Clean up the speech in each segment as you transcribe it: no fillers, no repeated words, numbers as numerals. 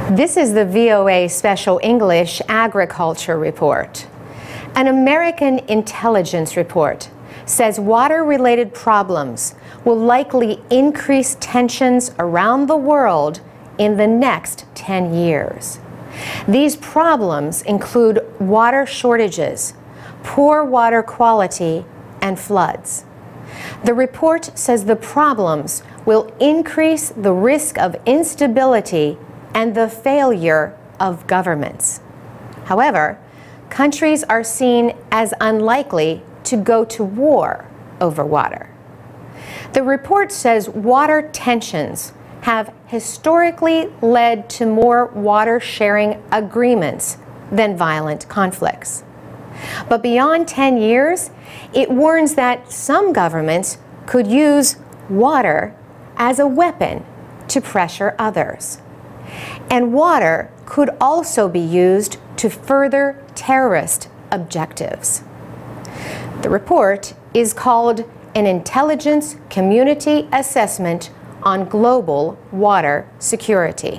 This is the VOA Special English Agriculture Report. An American intelligence report says water-related problems will likely increase tensions around the world in the next 10 years. These problems include water shortages, poor water quality, and floods. The report says the problems will increase the risk of instability and the failure of governments. However, countries are seen as unlikely to go to war over water. The report says water tensions have historically led to more water-sharing agreements than violent conflicts. But beyond 10 years, it warns that some governments could use water as a weapon to pressure others. And water could also be used to further terrorist objectives. The report is called an Intelligence Community Assessment on Global Water Security.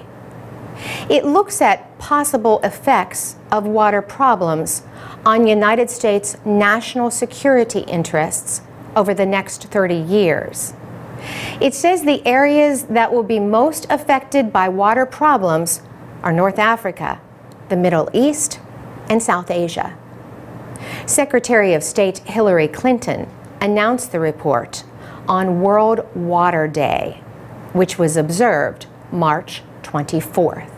It looks at possible effects of water problems on United States national security interests over the next 30 years. It says the areas that will be most affected by water problems are North Africa, the Middle East, and South Asia. Secretary of State Hillary Clinton announced the report on World Water Day, which was observed March 24th.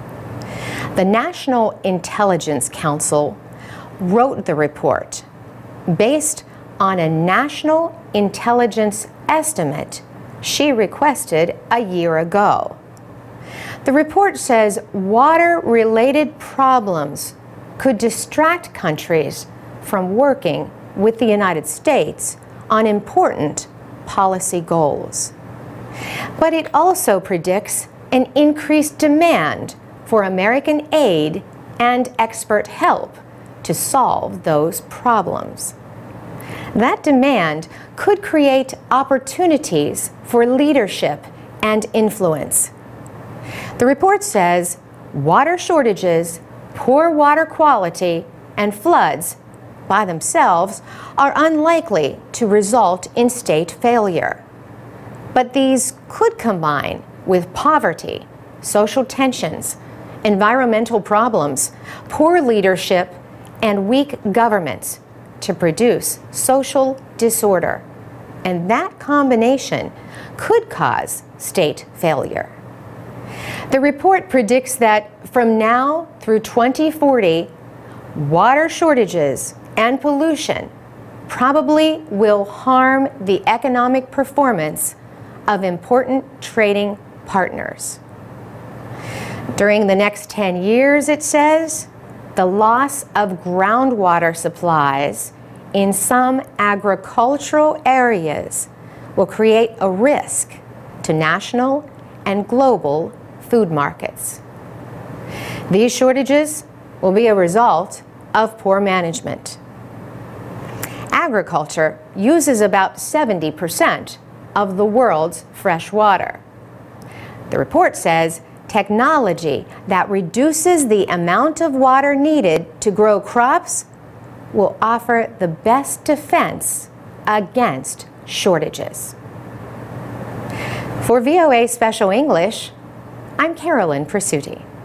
The National Intelligence Council wrote the report based on a national intelligence estimate she requested a year ago. The report says water-related problems could distract countries from working with the United States on important policy goals. But it also predicts an increased demand for American aid and expert help to solve those problems. That demand could create opportunities for leadership and influence. The report says water shortages, poor water quality, and floods by themselves are unlikely to result in state failure. But these could combine with poverty, social tensions, environmental problems, poor leadership, and weak governments to produce social disorder. And that combination could cause state failure. The report predicts that from now through 2040, water shortages and pollution probably will harm the economic performance of important trading partners. During the next 10 years, it says, the loss of groundwater supplies in some agricultural areas will create a risk to national and global food markets. These shortages will be a result of poor management. Agriculture uses about 70% of the world's fresh water. The report says technology that reduces the amount of water needed to grow crops will offer the best defense against shortages. For VOA Special English, I'm Carolyn Presutti.